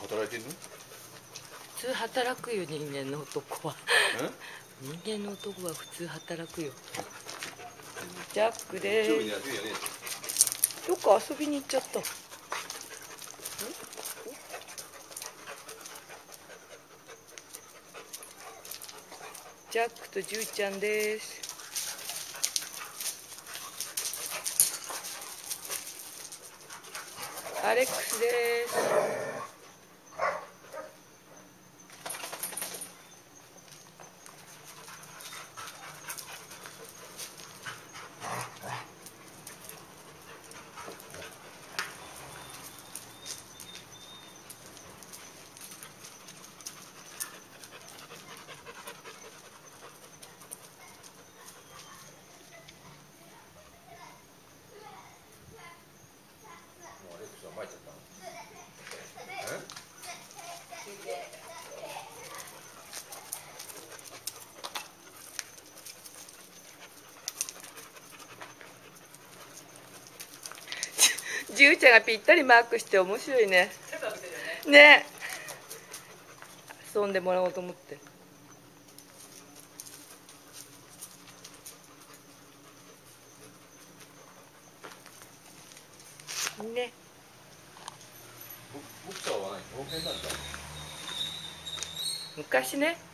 働いてんの？ 普通働くよ、人間の男は。人間の男は普通働くよ。ジャックで日曜日ーの休みやね。 す。どっか遊びに行っちゃった。ジャックとジューちゃんです。アレックスです。 もうアレックスは参っちゃったの？ ジューちゃんがぴったりマークして面白いね。ね。遊んでもらおうと思って。ね。 ボクサーは何？保険なんだ。 昔ね。